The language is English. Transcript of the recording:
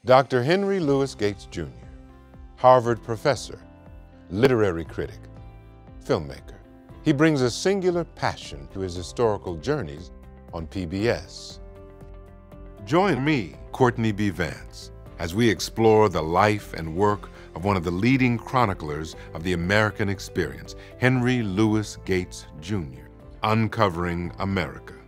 Dr. Henry Louis Gates, Jr., Harvard professor, literary critic, filmmaker. He brings a singular passion to his historical journeys on PBS. Join me, Courtney B. Vance, as we explore the life and work of one of the leading chroniclers of the American experience, Henry Louis Gates, Jr., Uncovering America.